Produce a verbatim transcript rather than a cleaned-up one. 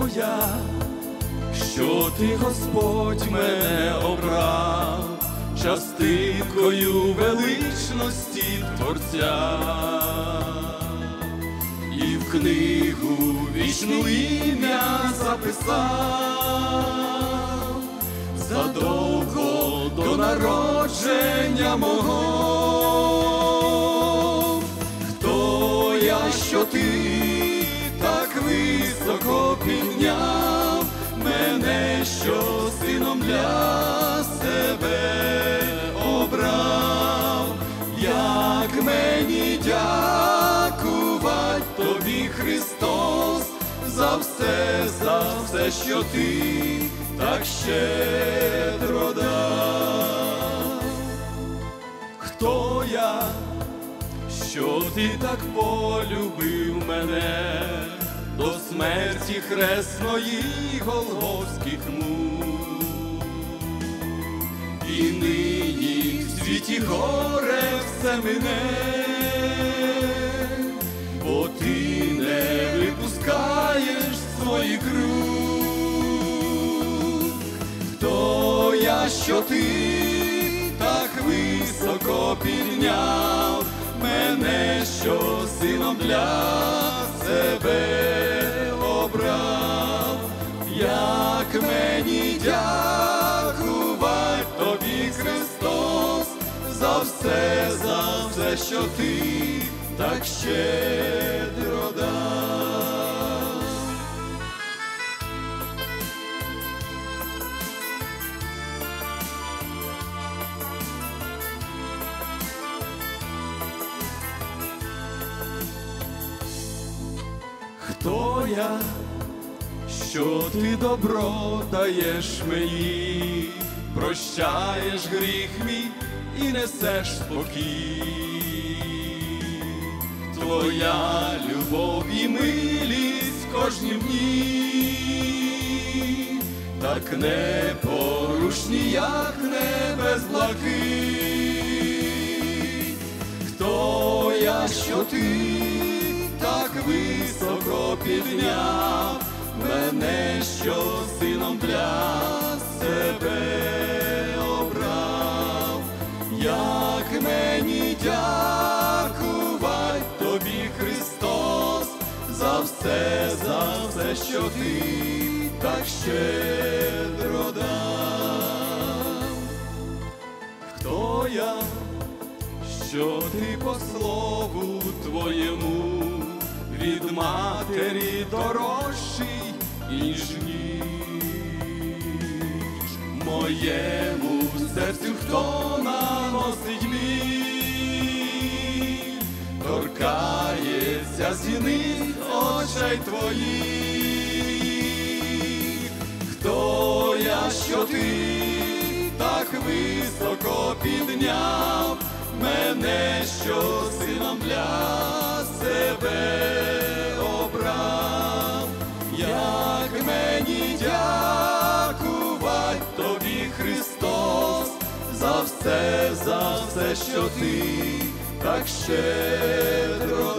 я, що ти, Господь, мене обрав частинкою величності Творця, і в книгу вічну ім'я записав задовго до народження мого. Хто я, що ти так високо підняв мене, що сином для себе обрав? Як мені дякувать тобі, Христос, за все, за все, що ти так щедро дав. Хто я, що ти так полюбив мене до смерті хресної голгофських мук, і нині в світі горе все мине, бо ти не випускаєш своїх рук. Хто я, що ти так високо підняв мене, що сином для себе обрав? Як мені дякувать тобі, Христос, за все, за все, що ти так щедро дав. Хто я, що ти добро даєш мені, прощаєш гріх мій і несеш спокій? Твоя любов і милість в кожнім дні так непорушні, як небес блакить. Хто я, що ти так високо підняв мене, що сином для себе обрав? Як мені дякувать тобі, Христос, за все, за все, що ти так щедро дав. Хто я, що ти по слову твоєму від матері дорожчий і ніж моєму серцю, хто наносить біль, торкається зіниць очей твоїх. Хто я, що ти так високо підняв мене, що сином для себе обрав? Як мені дякувать тобі, Христос, за все, за все, що ти так щедро